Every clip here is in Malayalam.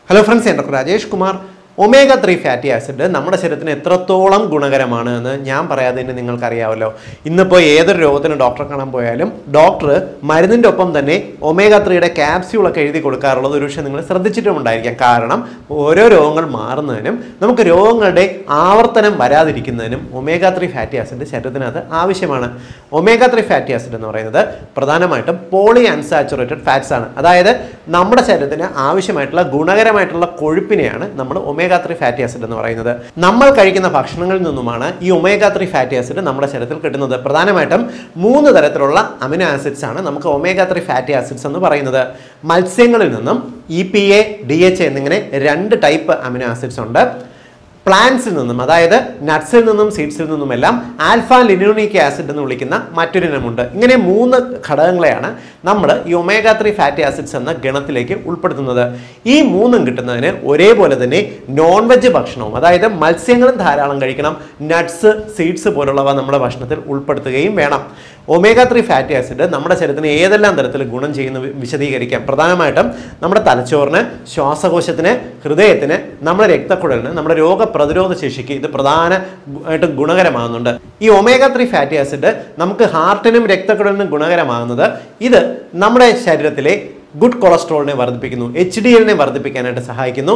Hello friends, I am Dr. Rajesh Kumar. Omega-3 fatty acid നമ്മുടെ ശരീരത്തിന് എത്രത്തോളം ഗുണകരമാണ് എന്ന് ഞാൻ പറയാതെ നിങ്ങൾക്ക് അറിയാമല്ലോ. ഇന്നിപ്പോൾ ഏതൊരു രോഗത്തിന് ഡോക്ടറെ കാണാൻ പോയാലും ഡോക്ടർ മരുന്നിന്റെ ഒപ്പം തന്നെ omega-3 യുടെ ക്യാപ്സ്യൂൾ ഒക്കെ എഴുതി കൊടുക്കാറുള്ളത് ഒരു വിഷയം നിങ്ങൾ ശ്രദ്ധിച്ചിട്ടുണ്ടായിരിക്കാം. കാരണം ഓരോ രോഗങ്ങൾ മാറുന്നതിനും നമുക്ക് രോഗങ്ങളുടെ ആവർത്തനം വരാതിരിക്കുന്നതിനും omega-3 fatty acid ശരീരത്തിനകത്ത് ആവശ്യമാണ്. omega-3 fatty acid എന്ന് പറയുന്നത് പ്രധാനമായിട്ടും പോളി അൺസാച്ചുറേറ്റഡ് ഫാറ്റ്സ് ആണ്. അതായത് നമ്മുടെ ശരീരത്തിന് ആവശ്യമായിട്ടുള്ള ഗുണകരമായിട്ടുള്ള കൊഴുപ്പിനെയാണ് നമ്മൾ omega-3 fatty acid എന്ന് പറയുന്നത്. നമ്മൾ കഴിക്കുന്ന ഭക്ഷണങ്ങളിൽ നിന്നുമാണ് ഈ omega-3 fatty acid നമ്മുടെ ശരീരത്തിൽ കിട്ടുന്നത്. പ്രധാനമായിട്ടും 3 തരത്തിലുള്ള അമിനോ ആസിഡ്സ് ആണ് നമുക്ക് omega-3 fatty acids എന്ന് പറയുന്നത്. മത്സ്യങ്ങളിൽ നിന്നും EPA, DHA എന്നിങ്ങനെ 2 ടൈപ്പ് അമിനോ ആസിഡ്സ് ഉണ്ട്. പ്ലാന്റ്സിൽ നിന്നും അതായത് നട്ട്സിൽ നിന്നും സീഡ്സിൽ നിന്നുമെല്ലാം ആൽഫ ലിനോണിക് ആസിഡ് എന്ന് വിളിക്കുന്ന മറ്റൊരു ഇനമുണ്ട്. ഇങ്ങനെ 3 ഘടകങ്ങളെയാണ് നമ്മൾ ഈ omega-3 fatty acids എന്ന ഗണത്തിലേക്ക് ഉൾപ്പെടുത്തുന്നത്. ഈ 3ഉം കിട്ടുന്നതിന് ഒരേപോലെ തന്നെ നോൺ വെജ് ഭക്ഷണവും അതായത് മത്സ്യങ്ങളും ധാരാളം കഴിക്കണം. നട്ട്സ്, സീഡ്സ് പോലുള്ളവ നമ്മുടെ ഭക്ഷണത്തിൽ ഉൾപ്പെടുത്തുകയും വേണം. omega-3 fatty acid നമ്മുടെ ശരീരത്തിന് ഏതെല്ലാം തരത്തിൽ ഗുണം ചെയ്യുന്നു വിശദീകരിക്കാം. പ്രധാനമായിട്ടും നമ്മുടെ തലച്ചോറിന്, ശ്വാസകോശത്തിന്, ഹൃദയത്തിന്, നമ്മുടെ രക്തക്കുഴലിന്, നമ്മുടെ രോഗപ്രതിരോധ ശേഷിക്ക് ഇത് പ്രധാനമായിട്ട് ഗുണകരമാകുന്നുണ്ട്. ഈ omega-3 fatty acid നമുക്ക് ഹാർട്ടിനും രക്തക്കുഴലിനും ഗുണകരമാകുന്നത് ഇത് നമ്മുടെ ശരീരത്തിലെ ഗുഡ് കൊളസ്ട്രോളിനെ വർദ്ധിപ്പിക്കുന്നു, HDL വർദ്ധിപ്പിക്കാനായിട്ട് സഹായിക്കുന്നു.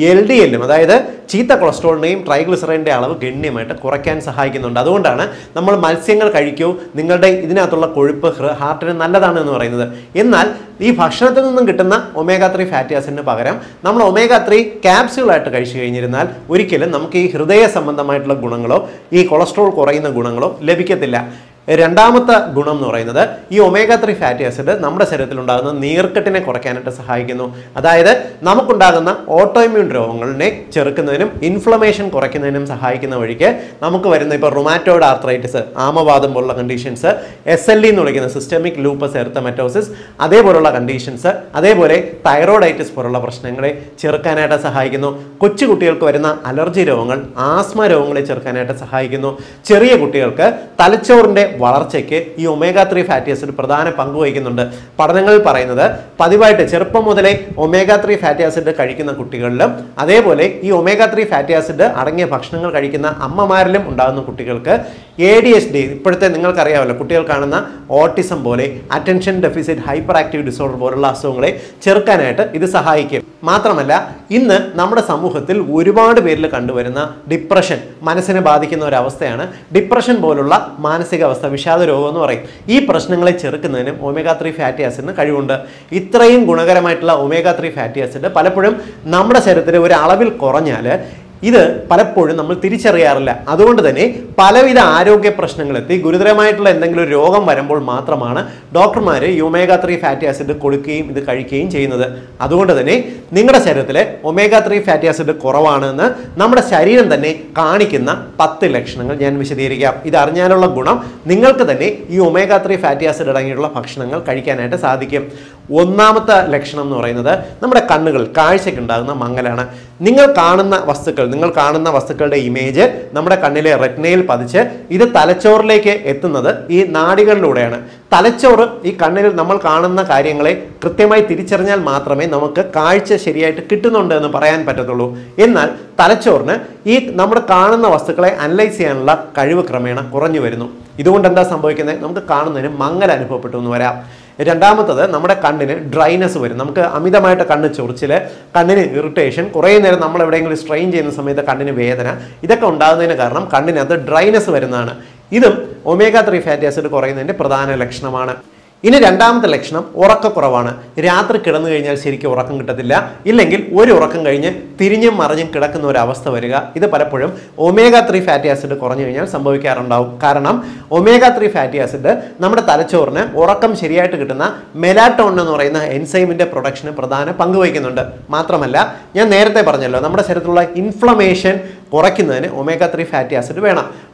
LDL അതായത് ചീത്ത കൊളസ്ട്രോളിനെയും ട്രൈഗ്ലിസറൈഡിൻ്റെ അളവ് ഗണ്യമായിട്ട് കുറയ്ക്കാൻ സഹായിക്കുന്നുണ്ട്. അതുകൊണ്ടാണ് നമ്മൾ മത്സ്യങ്ങൾ കഴിക്കൂ, നിങ്ങളുടെ ഇതിനകത്തുള്ള കൊഴുപ്പ് ഹാർട്ടിന് നല്ലതാണ് എന്ന് പറയുന്നത്. എന്നാൽ ഈ ഭക്ഷണത്തിൽ നിന്നും കിട്ടുന്ന omega-3 fatty acidന് പകരം നമ്മൾ omega-3 ക്യാപ്സ്യൂളായിട്ട് കഴിച്ചു കഴിഞ്ഞിരുന്നാൽ ഒരിക്കലും നമുക്ക് ഈ ഹൃദയ സംബന്ധമായിട്ടുള്ള ഗുണങ്ങളോ ഈ കൊളസ്ട്രോൾ കുറയുന്ന ഗുണങ്ങളോ ലഭിക്കത്തില്ല. രണ്ടാമത്തെ ഗുണം എന്ന് പറയുന്നത് ഈ omega-3 fatty acid നമ്മുടെ ശരീരത്തിൽ ഉണ്ടാകുന്ന നീർക്കെട്ടിനെ കുറയ്ക്കാനായിട്ട് സഹായിക്കുന്നു. അതായത് നമുക്കുണ്ടാകുന്ന ഓട്ടോഇമ്യൂൺ രോഗങ്ങളെ ചെറുക്കുന്നതിനും ഇൻഫ്ലമേഷൻ കുറയ്ക്കുന്നതിനും സഹായിക്കുന്ന വഴിക്ക് നമുക്ക് വരുന്ന ഇപ്പോൾ റുമാറ്റോയിഡ് ആർത്രൈറ്റിസ്, ആമവാദം പോലുള്ള കണ്ടീഷൻസ്, SLE എന്ന് വിളിക്കുന്ന സിസ്റ്റമിക് ലൂപ്പസ് എറിത്തമറ്റോസിസ്, അതേപോലുള്ള കണ്ടീഷൻസ്, അതേപോലെ തൈറോയിഡൈറ്റിസ് പോലുള്ള പ്രശ്നങ്ങളെ ചെറുക്കാനായിട്ട് സഹായിക്കുന്നു. കൊച്ചു കുട്ടികൾക്ക് വരുന്ന അലർജി രോഗങ്ങൾ, ആസ്മ രോഗങ്ങളെ ചെറുക്കാനായിട്ട് സഹായിക്കുന്നു. ചെറിയ കുട്ടികൾക്ക് തലച്ചോറിൻ്റെ വളർച്ചയ്ക്ക് ഈ omega-3 fatty acid പ്രധാന പങ്ക് വഹിക്കുന്നുണ്ട്. പഠനങ്ങളിൽ പറയുന്നത് പതിവായിട്ട് ചെറുപ്പം മുതലേ omega-3 fatty acid കഴിക്കുന്ന കുട്ടികളിലും അതേപോലെ ഈ omega-3 fatty acid അടങ്ങിയ ഭക്ഷണങ്ങൾ കഴിക്കുന്ന അമ്മമാരിലും ഉണ്ടാകുന്ന കുട്ടികൾക്ക് ADHD, ഇപ്പോഴത്തെ നിങ്ങൾക്കറിയാമല്ലോ കുട്ടികൾ കാണുന്ന ഓട്ടിസം പോലെ attention deficit hyperactive disorder പോലുള്ള അസുഖങ്ങളെ ചെറുക്കാനായിട്ട് ഇത് സഹായിക്കും. മാത്രമല്ല ഇന്ന് നമ്മുടെ സമൂഹത്തിൽ ഒരുപാട് പേരിൽ കണ്ടുവരുന്ന ഡിപ്രഷൻ, മനസ്സിനെ ബാധിക്കുന്ന ഒരു അവസ്ഥയാണ് ഡിപ്രഷൻ പോലുള്ള മാനസികാവസ്ഥ, വിഷാദ രോഗം എന്ന് പറയും. ഈ പ്രശ്നങ്ങളെ ചെറുക്കുന്നതിനും omega-3 fatty acidന് കഴിവുണ്ട്. ഇത്രയും ഗുണകരമായിട്ടുള്ള omega-3 fatty acid പലപ്പോഴും നമ്മുടെ ശരീരത്തിൽ ഒരു അളവിൽ കുറഞ്ഞാൽ ഇത് പലപ്പോഴും നമ്മൾ തിരിച്ചറിയാറില്ല. അതുകൊണ്ട് തന്നെ പലവിധ ആരോഗ്യ പ്രശ്നങ്ങളെത്തി ഗുരുതരമായിട്ടുള്ള എന്തെങ്കിലും ഒരു രോഗം വരുമ്പോൾ മാത്രമാണ് ഡോക്ടർമാർ ഈ omega-3 fatty acid കൊടുക്കുകയും ഇത് കഴിക്കുകയും ചെയ്യുന്നത്. അതുകൊണ്ട് തന്നെ നിങ്ങളുടെ ശരീരത്തിൽ omega-3 fatty acid കുറവാണെന്ന് നമ്മുടെ ശരീരം തന്നെ കാണിക്കുന്ന 10 ലക്ഷണങ്ങൾ ഞാൻ വിശദീകരിക്കാം. ഇത് അറിഞ്ഞാലുള്ള ഗുണം നിങ്ങൾക്ക് തന്നെ ഈ omega-3 fatty acid അടങ്ങിയിട്ടുള്ള ഭക്ഷണങ്ങൾ കഴിക്കാനായിട്ട് സാധിക്കും. ഒന്നാമത്തെ ലക്ഷണം എന്ന് പറയുന്നത് നമ്മുടെ കണ്ണുകൾ, കാഴ്ചയ്ക്ക് ഉണ്ടാകുന്ന മങ്ങലാണ്. നിങ്ങൾ കാണുന്ന വസ്തുക്കളുടെ ഇമേജ് നമ്മുടെ കണ്ണിലെ റെറ്റിനയിൽ പതിച്ച് ഇത് തലച്ചോറിലേക്ക് എത്തുന്നത് ഈ നാഡികളിലൂടെയാണ്. തലച്ചോറ് ഈ കണ്ണിൽ നമ്മൾ കാണുന്ന കാര്യങ്ങളെ കൃത്യമായി തിരിച്ചറിഞ്ഞാൽ മാത്രമേ നമുക്ക് കാഴ്ച ശരിയായിട്ട് കിട്ടുന്നുണ്ട് എന്ന് പറയാൻ പറ്റത്തുള്ളൂ. എന്നാൽ തലച്ചോറിന് ഈ നമ്മൾ കാണുന്ന വസ്തുക്കളെ അനലൈസ് ചെയ്യാനുള്ള കഴിവ് ക്രമേണ കുറഞ്ഞു വരുന്നു. ഇതുകൊണ്ട് എന്താ സംഭവിക്കുന്നത്? നമുക്ക് കാണുന്നതിന് മങ്ങൽ അനുഭവപ്പെട്ടു എന്ന് വരാം. രണ്ടാമത്തത് നമ്മുടെ കണ്ണിന് ഡ്രൈനെസ് വരും. നമുക്ക് അമിതമായിട്ട് കണ്ണ് ചൊറിച്ചിൽ, കണ്ണിന് ഇറിറ്റേഷൻ, കുറേ നേരം നമ്മൾ എവിടെയെങ്കിലും സ്ട്രെയിൻ ചെയ്യുന്ന സമയത്ത് കണ്ണിന് വേദന, ഇതൊക്കെ ഉണ്ടാകുന്നതിന് കാരണം കണ്ണിനകത്ത് ഡ്രൈനെസ് വരുന്നതാണ്. ഇതും omega-3 fatty acid കുറയുന്നതിൻ്റെ പ്രധാന ലക്ഷണമാണ്. ഇനി രണ്ടാമത്തെ ലക്ഷണം ഉറക്കക്കുറവാണ്. രാത്രി കിടന്നു കഴിഞ്ഞാൽ ശരിക്കും ഉറക്കം കിട്ടത്തില്ല, ഇല്ലെങ്കിൽ ഒരു ഉറക്കം കഴിഞ്ഞ് തിരിഞ്ഞും മറിഞ്ഞും കിടക്കുന്ന ഒരു അവസ്ഥ വരിക. ഇത് പലപ്പോഴും omega-3 fatty acid കുറഞ്ഞു കഴിഞ്ഞാൽ സംഭവിക്കാറുണ്ടാവും. കാരണം omega-3 fatty acid നമ്മുടെ തലച്ചോറിന് ഉറക്കം ശരിയായിട്ട് കിട്ടുന്ന മെലാറ്റോണിൻ എന്ന് പറയുന്ന എൻസൈമിൻ്റെ പ്രൊഡക്ഷന് പ്രധാന പങ്ക് വഹിക്കുന്നുണ്ട്. മാത്രമല്ല ഞാൻ നേരത്തെ പറഞ്ഞല്ലോ നമ്മുടെ ശരീരത്തിലുള്ള ഇൻഫ്ലമേഷൻ കുറയ്ക്കുന്നതിന് omega-3 fatty acid വേണം.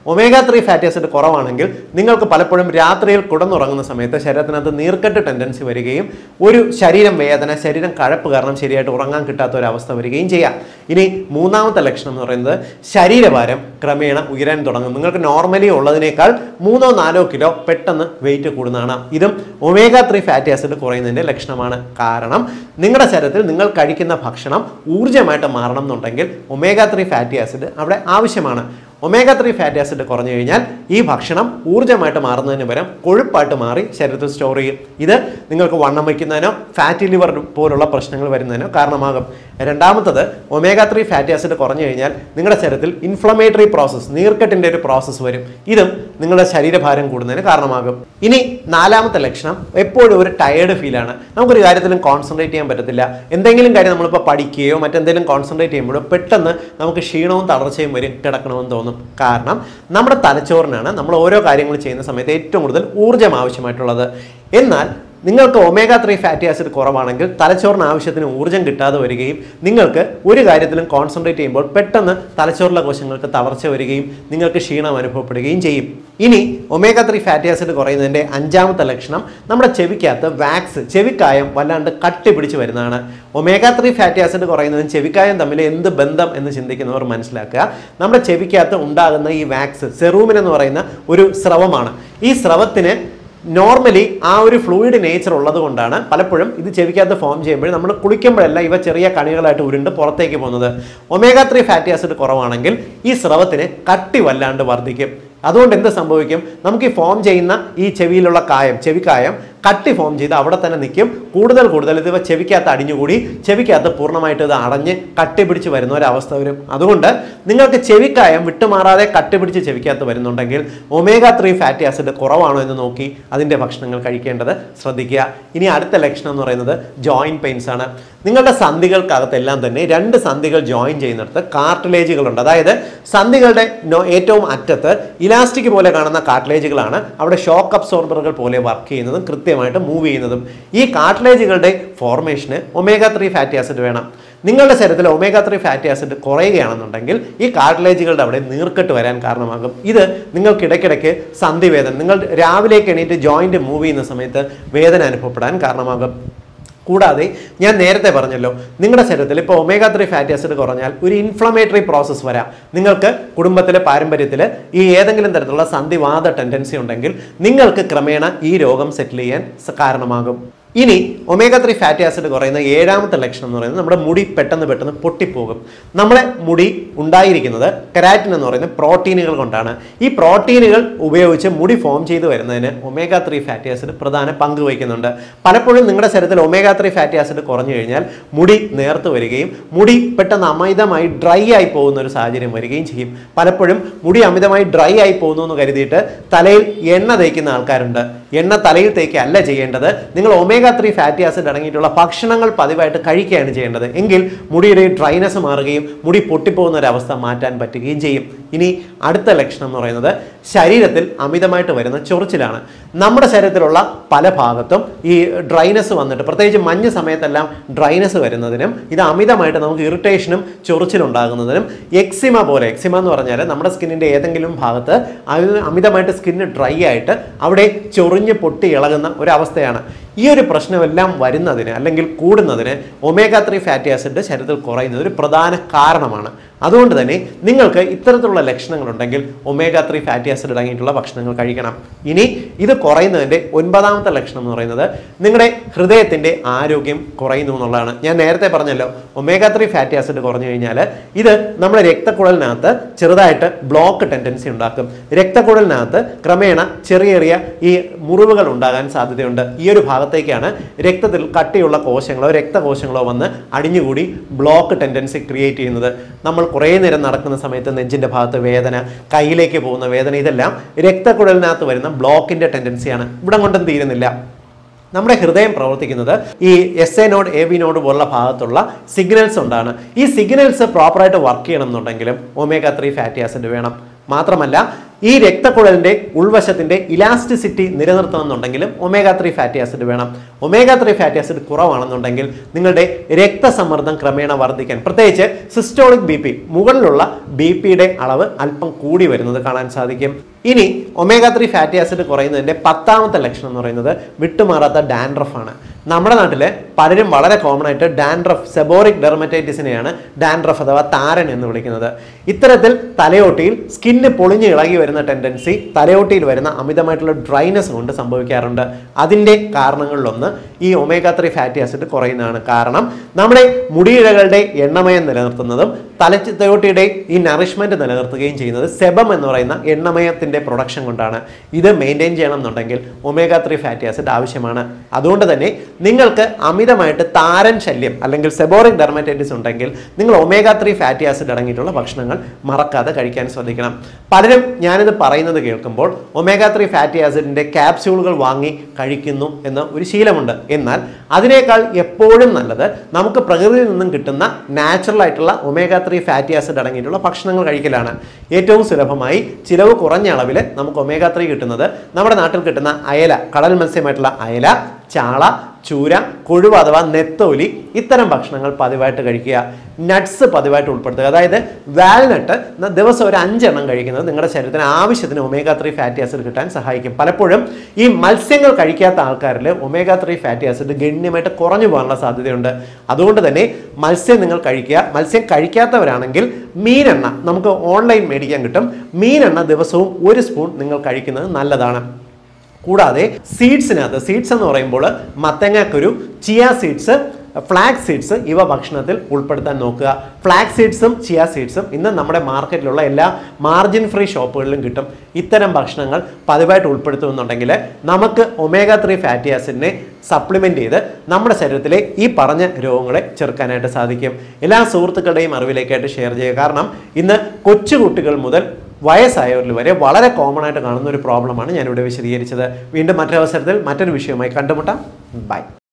omega-3 ഫാറ്റി ആസിഡ് കുറവാണെങ്കിൽ നിങ്ങൾക്ക് പലപ്പോഴും രാത്രിയിൽ കിടന്നുറങ്ങുന്ന സമയത്ത് ശരീരത്തിനകത്ത് നീർക്കെട്ട് ടെൻഡൻസി വരികയും ഒരു ശരീരം വേദന ശരീരം കഴപ്പ് കാരണം ശരിയായിട്ട് ഉറങ്ങാൻ കിട്ടാത്ത ഒരു അവസ്ഥ വരികയും ചെയ്യാം. ഇനി മൂന്നാമത്തെ ലക്ഷണം എന്ന് പറയുന്നത് ശരീരഭാരം ക്രമേണ ഉയരാൻ തുടങ്ങും. നിങ്ങൾക്ക് നോർമലി ഉള്ളതിനേക്കാൾ 3-4 കിലോ പെട്ടെന്ന് വെയിറ്റ് കൂടുന്നതാണ്. ഇതും omega-3 ഫാറ്റി ആസിഡ് കുറയുന്നതിന്റെ ലക്ഷണമാണ്. കാരണം നിങ്ങളുടെ ശരീരത്തിൽ നിങ്ങൾ കഴിക്കുന്ന ഭക്ഷണം ഊർജ്ജമായിട്ട് മാറണം എന്നുണ്ടെങ്കിൽ omega-3 ഫാറ്റി ആസിഡ് അവിടെ ആവശ്യമാണ്. omega-3 ഫാറ്റി ആസിഡ് കുറഞ്ഞു കഴിഞ്ഞാൽ ഈ ഭക്ഷണം ഊർജ്ജമായിട്ട് മാറുന്നതിന് പകരം കൊഴുപ്പായിട്ട് മാറി ശരീരത്തിൽ സ്റ്റോർ ചെയ്യും. ഇത് നിങ്ങൾക്ക് വണ്ണം വയ്ക്കുന്നതിനോ ഫാറ്റി ലിവർ പോലുള്ള പ്രശ്നങ്ങൾ വരുന്നതിനോ കാരണമാകും. രണ്ടാമത്തത് omega-3 ഫാറ്റി ആസിഡ് കുറഞ്ഞു കഴിഞ്ഞാൽ നിങ്ങളുടെ ശരീരത്തിൽ ഇൻഫ്ലമേറ്ററി പ്രോസസ്സ് നീർക്കെട്ടിൻ്റെ ഒരു പ്രോസസ്സ് വരും. ഇതും നിങ്ങളുടെ ശരീരഭാരം കൂടുന്നതിന് കാരണമാകും. ഇനി നാലാമത്തെ ലക്ഷണം എപ്പോഴും ഒരു ടയേർഡ് ഫീലാണ്. നമുക്കൊരു കാര്യത്തിലും കോൺസെൻട്രേറ്റ് ചെയ്യാൻ പറ്റത്തില്ല. എന്തെങ്കിലും കാര്യം നമ്മളിപ്പോൾ പഠിക്കുകയോ മറ്റെന്തെങ്കിലും കോൺസെൻട്രേറ്റ് ചെയ്യുമ്പോഴോ പെട്ടെന്ന് നമുക്ക് ക്ഷീണവും തളർച്ചയും വരും, കിടക്കണമെന്ന് തോന്നും. കാരണം നമ്മുടെ തലച്ചോറിനാണ് നമ്മൾ ഓരോ കാര്യങ്ങൾ ചെയ്യുന്ന സമയത്ത് ഏറ്റവും കൂടുതൽ ഊർജ്ജം ആവശ്യമായിട്ടുള്ളത്. എന്നാൽ നിങ്ങൾക്ക് omega-3 ഫാറ്റി ആസിഡ് കുറവാണെങ്കിൽ തലച്ചോറിന് ആവശ്യത്തിന് ഊർജ്ജം കിട്ടാതെ വരികയും നിങ്ങൾക്ക് ഒരു കാര്യത്തിലും കോൺസെൻട്രേറ്റ് ചെയ്യുമ്പോൾ പെട്ടെന്ന് തലച്ചോറിലെ കോശങ്ങൾക്ക് തളർച്ച വരികയും നിങ്ങൾക്ക് ക്ഷീണം അനുഭവപ്പെടുകയും ചെയ്യും. ഇനി omega-3 ഫാറ്റി ആസിഡ് കുറയുന്നതിൻ്റെ അഞ്ചാമത്തെ ലക്ഷണം നമ്മുടെ ചെവിക്കകത്ത് വാക്സ് ചെവിക്കായം വല്ലാണ്ട് കട്ടി പിടിച്ച് വരുന്നതാണ്. omega-3 ഫാറ്റി ആസിഡ് കുറയുന്നതും ചെവിക്കായം തമ്മിൽ എന്ത് ബന്ധം എന്ന് ചിന്തിക്കുന്നവർ മനസ്സിലാക്കുക. നമ്മുടെ ചെവിക്കകത്ത് ഉണ്ടാകുന്ന ഈ വാക്സ് സെറൂമിൻ എന്ന് പറയുന്ന ഒരു സ്രവമാണ്. ഈ സ്രവത്തിന് നോർമലി ആ ഒരു ഫ്ലൂയിഡ് നേച്ചർ ഉള്ളത് കൊണ്ടാണ് പലപ്പോഴും ഇത് ചെവിക്കകത്ത് ഫോം ചെയ്യുമ്പോൾ നമ്മൾ കുളിക്കുമ്പോഴല്ല ഇവ ചെറിയ കണികളായിട്ട് ഉരുണ്ട് പുറത്തേക്ക് പോകുന്നത്. omega-3 ഫാറ്റി ആസിഡ് കുറവാണെങ്കിൽ ഈ സ്രവത്തിന് കട്ടി വല്ലാണ്ട് വർദ്ധിക്കും. അതുകൊണ്ട് എന്ത് സംഭവിക്കും? നമുക്ക് ഈ ഫോം ചെയ്യുന്ന ഈ ചെവിയിലുള്ള ചെവിക്കായം കട്ടി ഫോം ചെയ്ത് അവിടെ തന്നെ നിൽക്കും. കൂടുതൽ ഇത് ചെവിക്കകത്ത് അടിഞ്ഞുകൂടി ചെവിക്കകത്ത് പൂർണ്ണമായിട്ട് ഇത് അടഞ്ഞ് കട്ടി പിടിച്ച് വരുന്ന ഒരവസ്ഥ വരും. അതുകൊണ്ട് നിങ്ങൾക്ക് ചെവിക്കായം വിട്ടുമാറാതെ കട്ടി പിടിച്ച് ചെവിക്കകത്ത് വരുന്നുണ്ടെങ്കിൽ omega-3 ഫാറ്റി ആസിഡ് കുറവാണോ എന്ന് നോക്കി അതിൻ്റെ ഭക്ഷണങ്ങൾ കഴിക്കേണ്ടത് ശ്രദ്ധിക്കുക. ഇനി അടുത്ത ലക്ഷണം എന്ന് പറയുന്നത് ജോയിൻറ്റ് പെയിൻസ് ആണ്. നിങ്ങളുടെ സന്ധികൾക്കകത്തെല്ലാം തന്നെ 2 സന്ധികൾ ജോയിൻ ചെയ്യുന്നിടത്ത് കാർട്ടിലേജുകളുണ്ട്. അതായത് സന്ധികളുടെ ഏറ്റവും അറ്റത്ത് ഇലാസ്റ്റിക് പോലെ കാണുന്ന കാർട്ടിലേജുകളാണ് അവിടെ ഷോക്ക് അബ്സോർബറുകൾ പോലെ വർക്ക് ചെയ്യുന്നതും കൃത്യമായിട്ട് മൂവ് ചെയ്യുന്നതും. ഈ കാർട്ടിലേജുകളുടെ ഫോർമേഷന് omega-3 ഫാറ്റി ആസിഡ് വേണം. നിങ്ങളുടെ ശരീരത്തിൽ omega-3 ഫാറ്റി ആസിഡ് കുറയുകയാണെന്നുണ്ടെങ്കിൽ ഈ കാർട്ടിലേജുകളുടെ അവിടെ നീർക്കെട്ട് വരാൻ കാരണമാകും. ഇത് നിങ്ങൾക്ക് ഇടയ്ക്കിടയ്ക്ക് സന്ധി വേദന, നിങ്ങൾ രാവിലേക്ക് എണീറ്റ് ജോയിന്റ് മൂവ് ചെയ്യുന്ന സമയത്ത് വേദന അനുഭവപ്പെടാൻ കാരണമാകും. കൂടാതെ ഞാൻ നേരത്തെ പറഞ്ഞല്ലോ, നിങ്ങളുടെ ശരീരത്തിൽ ഇപ്പോൾ omega-3 ഫാറ്റി ആസിഡ് കുറഞ്ഞാൽ ഒരു ഇൻഫ്ലമേറ്ററി പ്രോസസ്സ് വരാം. നിങ്ങൾക്ക് കുടുംബത്തിലെ പാരമ്പര്യത്തിൽ ഈ ഏതെങ്കിലും തരത്തിലുള്ള സന്ധിവാത ടെൻഡൻസി ഉണ്ടെങ്കിൽ നിങ്ങൾക്ക് ക്രമേണ ഈ രോഗം സെറ്റിൽ ചെയ്യാൻ കാരണമാകും. ഇനി omega-3 ഫാറ്റി ആസിഡ് കുറയുന്ന ഏഴാമത്തെ ലക്ഷണം എന്ന് പറയുന്നത് നമ്മുടെ മുടി പെട്ടെന്ന് പൊട്ടിപ്പോകും. നമ്മുടെ മുടി ഉണ്ടായിരിക്കുന്നത് കെരാറ്റിൻ എന്ന് പറയുന്ന പ്രോട്ടീനുകൾ കൊണ്ടാണ്. ഈ പ്രോട്ടീനുകൾ ഉപയോഗിച്ച് മുടി ഫോം ചെയ്ത് വരുന്നതിന് omega-3 ഫാറ്റി ആസിഡ് പ്രധാന പങ്ക് വഹിക്കുന്നുണ്ട്. പലപ്പോഴും നിങ്ങളുടെ ശരീരത്തിൽ omega-3 ഫാറ്റി ആസിഡ് കുറഞ്ഞു കഴിഞ്ഞാൽ മുടി നേർത്ത് വരികയും മുടി പെട്ടെന്ന് അമിതമായി ഡ്രൈ ആയി പോകുന്ന ഒരു സാഹചര്യം വരികയും ചെയ്യും. പലപ്പോഴും മുടി അമിതമായി ഡ്രൈ ആയി പോകുന്നു എന്ന് കരുതിയിട്ട് തലയിൽ എണ്ണ തേക്കുന്ന ആൾക്കാരുണ്ട്. എണ്ണ തലയിൽ തേക്കല്ല ചെയ്യേണ്ടത്. നിങ്ങൾ omega-3 ഫാറ്റി ആസിഡ് അടങ്ങിയിട്ടുള്ള ഭക്ഷണങ്ങൾ പതിവായിട്ട് കഴിക്കുകയാണ് ചെയ്യേണ്ടത്. എങ്കിൽ മുടിയുടെ ഡ്രൈനെസ് മാറുകയും മുടി പൊട്ടിപ്പോകുന്ന ഒരു അവസ്ഥ മാറ്റാൻ പറ്റുകയും ചെയ്യും. ഇനി അടുത്ത ലക്ഷണം എന്ന് പറയുന്നത് ശരീരത്തിൽ അമിതമായിട്ട് വരുന്ന ചൊറിച്ചിലാണ്. നമ്മുടെ ശരീരത്തിലുള്ള പല ഭാഗത്തും ഈ ഡ്രൈനെസ് വന്നിട്ട് പ്രത്യേകിച്ച് മഞ്ഞ് സമയത്തെല്ലാം ഡ്രൈനെസ് വരുന്നതിനും ഇത് അമിതമായിട്ട് നമുക്ക് ഇറിറ്റേഷനും ചൊറിച്ചിലുണ്ടാകുന്നതിനും എക്സിമ എന്ന് പറഞ്ഞാൽ നമ്മുടെ സ്കിന്നിൻ്റെ ഏതെങ്കിലും ഭാഗത്ത് അമിതമായിട്ട് സ്കിന്ന് ഡ്രൈ ആയിട്ട് അവിടെ ചൊറിഞ്ഞ് പൊട്ടി ഇളകുന്ന ഒരവസ്ഥയാണ്. ഈ ഒരു പ്രശ്നമെല്ലാം വരുന്നതിന് അല്ലെങ്കിൽ കൂടുന്നതിന് omega-3 ഫാറ്റി ആസിഡ് ശരീരത്തിൽ കുറയുന്നത് ഒരു പ്രധാന കാരണമാണ്. അതുകൊണ്ട് തന്നെ നിങ്ങൾക്ക് ഇത്തരത്തിലുള്ള ലക്ഷണങ്ങളുണ്ടെങ്കിൽ omega-3 ഫാറ്റി ആസിഡ് അടങ്ങിയിട്ടുള്ള ഭക്ഷണങ്ങൾ കഴിക്കണം. ഇനി ഇത് കുറയുന്നതിൻ്റെ 9ാമത്തെ ലക്ഷണം എന്ന് പറയുന്നത് നിങ്ങളുടെ ഹൃദയത്തിൻ്റെ ആരോഗ്യം കുറയുന്നു എന്നുള്ളതാണ്. ഞാൻ നേരത്തെ പറഞ്ഞല്ലോ, omega-3 ഫാറ്റി ആസിഡ് കുറഞ്ഞു കഴിഞ്ഞാൽ ഇത് നമ്മുടെ രക്തക്കുഴലിനകത്ത് ചെറുതായിട്ട് ബ്ലോക്ക് ടെൻഡൻസി ഉണ്ടാക്കും. രക്തക്കുഴലിനകത്ത് ക്രമേണ ചെറിയ ഈ മുറിവുകൾ ഉണ്ടാകാൻ സാധ്യതയുണ്ട്. ഈ ഒരു ഭാഗത്തേക്കാണ് രക്തത്തിൽ കട്ടിയുള്ള കോശങ്ങളോ രക്തകോശങ്ങളോ വന്ന് അടിഞ്ഞുകൂടി ബ്ലോക്ക് ടെൻഡൻസി ക്രിയേറ്റ് ചെയ്യുന്നത്. നമ്മൾ കുറേ നേരം നടക്കുന്ന സമയത്ത് നെഞ്ചിൻ്റെ ഭാഗത്ത് വേദന, കയ്യിലേക്ക് പോകുന്ന വേദന, ഇതെല്ലാം രക്തക്കുഴലിനകത്ത് വരുന്ന ബ്ലോക്കിൻ്റെ ടെൻഡൻസിയാണ്. ഇവിടെ കൊണ്ടും തീരുന്നില്ല. നമ്മുടെ ഹൃദയം പ്രവർത്തിക്കുന്നത് ഈ SA നോഡ് AB നോഡ് പോലുള്ള ഭാഗത്തുള്ള സിഗ്നൽസ് കൊണ്ടാണ്. ഈ സിഗ്നൽസ് പ്രോപ്പറായിട്ട് വർക്ക് ചെയ്യണം എന്നുണ്ടെങ്കിലും omega-3 ഫാറ്റി ആസിഡ് വേണം. മാത്രമല്ല ഈ രക്തക്കുഴലിന്റെ ഉൾവശത്തിന്റെ ഇലാസ്റ്റിസിറ്റി നിലനിർത്തണമെന്നുണ്ടെങ്കിലും omega-3 ഫാറ്റി ആസിഡ് വേണം. omega-3 ഫാറ്റി ആസിഡ് കുറവാണെന്നുണ്ടെങ്കിൽ നിങ്ങളുടെ രക്തസമ്മർദ്ദം ക്രമേണ വർദ്ധിക്കാൻ, പ്രത്യേകിച്ച് സിസ്റ്റോളിക് ബി പി, മുകളിലുള്ള ബി പിയുടെ അളവ് അല്പം കൂടി വരുന്നത് കാണാൻ സാധിക്കും. ഇനി omega-3 ഫാറ്റി ആസിഡ് കുറയുന്നതിന്റെ 10ാമത്തെ ലക്ഷണം എന്ന് പറയുന്നത് വിട്ടുമാറാത്ത ഡാൻഡ്രഫ് ആണ്. നമ്മുടെ നാട്ടിൽ പലരും വളരെ കോമൺ ആയിട്ട് ഡാൻഡ്രഫ്, സെബോറിക് ഡെർമറ്റൈറ്റിസിനെയാണ് ഡാൻഡ്രഫ് അഥവാ താരൻ എന്ന് വിളിക്കുന്നത്. ഇത്തരത്തിൽ തലയോട്ടിയിൽ സ്കിന്ന് പൊളിഞ്ഞ് ഇളകി വരുന്ന ടെൻഡൻസി തലയോട്ടിയിൽ വരുന്ന അമിതമായിട്ടുള്ള ഡ്രൈനെസ് കൊണ്ട് സംഭവിക്കാറുണ്ട്. അതിൻ്റെ കാരണങ്ങളിലൊന്ന് ഈ omega-3 ഫാറ്റി ആസിഡ് കുറയുന്നതാണ്. കാരണം നമ്മുടെ മുടിയിഴകളുടെ എണ്ണമയം നിലനിർത്തുന്നതും തലയോട്ടിയുടെ ഈ നറിഷ്മെന്റ് നിലനിർത്തുകയും ചെയ്യുന്നത് സെബം എന്ന് പറയുന്ന എണ്ണമയത്തിന്റെ പ്രൊഡക്ഷൻ കൊണ്ടാണ്. ഇത് മെയിൻറ്റെയിൻ ചെയ്യണം എന്നുണ്ടെങ്കിൽ omega-3 ഫാറ്റി ആസിഡ് ആവശ്യമാണ്. അതുകൊണ്ട് തന്നെ നിങ്ങൾക്ക് അമിതമായിട്ട് താരൻ ശല്യം അല്ലെങ്കിൽ സെബോറിക് ഡെർമറ്റൈറ്റിസ് ഉണ്ടെങ്കിൽ നിങ്ങൾ omega-3 ഫാറ്റി ആസിഡ് അടങ്ങിയിട്ടുള്ള ഭക്ഷണങ്ങൾ മറക്കാതെ കഴിക്കാൻ ശ്രദ്ധിക്കണം. പലരും ഞാനിത് പറയുന്നത് കേൾക്കുമ്പോൾ omega-3 ഫാറ്റി ആസിഡിന്റെ ക്യാപ്സ്യൂളുകൾ വാങ്ങി കഴിക്കുന്നു എന്ന ഒരു ശീലമുണ്ട്. എന്നാൽ അതിനേക്കാൾ എപ്പോഴും നല്ലത് നമുക്ക് പ്രകൃതിയിൽ നിന്നും കിട്ടുന്ന നാച്ചുറൽ ആയിട്ടുള്ള omega-3 ഫാറ്റി ആസിഡ് അടങ്ങിയിട്ടുള്ള ഭക്ഷണങ്ങൾ കഴിക്കലാണ്. ഏറ്റവും സുലഭമായി ചിലവ് കുറഞ്ഞ അളവിൽ നമുക്ക് omega-3 കിട്ടുന്നത് നമ്മുടെ നാട്ടിൽ കിട്ടുന്ന അയല, കടൽ മത്സ്യമായിട്ടുള്ള അയല, ചാള, ചൂര, കൊഴുവ അഥവാ നെത്തോലി, ഇത്തരം ഭക്ഷണങ്ങൾ പതിവായിട്ട് കഴിക്കുക. നട്ട്സ് പതിവായിട്ട് ഉൾപ്പെടുത്തുക. അതായത് വാൽനട്ട് ദിവസം ഒരു 5 എണ്ണം കഴിക്കുന്നത് നിങ്ങളുടെ ശരീരത്തിന് ആവശ്യത്തിന് omega-3 ഫാറ്റി ആസിഡ് കിട്ടാൻ സഹായിക്കും. പലപ്പോഴും ഈ മത്സ്യങ്ങൾ കഴിക്കാത്ത ആൾക്കാരിൽ omega-3 ഫാറ്റി ആസിഡ് ഗണ്യമായിട്ട് കുറഞ്ഞു പോകാനുള്ള സാധ്യതയുണ്ട്. അതുകൊണ്ട് തന്നെ മത്സ്യം നിങ്ങൾ കഴിക്കുക. മത്സ്യം കഴിക്കാത്തവരാണെങ്കിൽ മീനെണ്ണ നമുക്ക് ഓൺലൈൻ മേടിക്കാൻ കിട്ടും. മീനെണ്ണ ദിവസവും 1 സ്പൂൺ നിങ്ങൾ കഴിക്കുന്നത് നല്ലതാണ്. കൂടാതെ സീഡ്സിനകത്ത്, സീഡ്സ് എന്ന് പറയുമ്പോൾ മത്തങ്ങാക്കുരു, ചിയ സീഡ്സ്, ഫ്ലാക്സ് സീഡ്സ് ഇവ ഭക്ഷണത്തിൽ ഉൾപ്പെടുത്താൻ നോക്കുക. ഫ്ലാക്സ് സീഡ്സും ചിയ സീഡ്സും ഇന്ന് നമ്മുടെ മാർക്കറ്റിലുള്ള എല്ലാ മാർജിൻ ഫ്രീ ഷോപ്പുകളിലും കിട്ടും. ഇത്തരം ഭക്ഷണങ്ങൾ പതിവായിട്ട് ഉൾപ്പെടുത്തുന്നുണ്ടെങ്കിൽ നമുക്ക് omega-3 ഫാറ്റി ആസിഡിനെ സപ്ലിമെന്റ് ചെയ്ത് നമ്മുടെ ശരീരത്തിലെ ഈ പറഞ്ഞ രോഗങ്ങളെ ചെറുക്കാനായിട്ട് സാധിക്കും. എല്ലാ സുഹൃത്തുക്കളുടെയും അറിവിലേക്കായിട്ട് ഷെയർ ചെയ്യുക. കാരണം ഇന്ന് കൊച്ചുകുട്ടികൾ മുതൽ വയസ്സായവരിൽ വരെ വളരെ കോമൺ ആയിട്ട് കാണുന്ന ഒരു പ്രോബ്ലമാണ് ഞാനിവിടെ വിശദീകരിച്ചത്. വീണ്ടും മറ്റൊരവസരത്തിൽ മറ്റൊരു വിഷയവുമായി കണ്ടുമുട്ടാം. ബൈ.